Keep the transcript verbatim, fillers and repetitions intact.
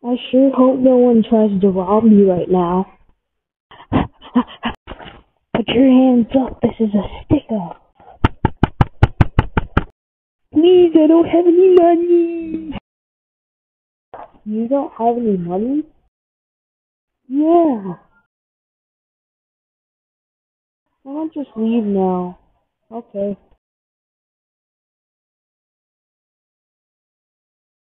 I sure hope no one tries to rob me right now. Put your hands up, this is a sticker. Please, I don't have any money. You don't have any money? Yeah. Why don't just leave now? Okay.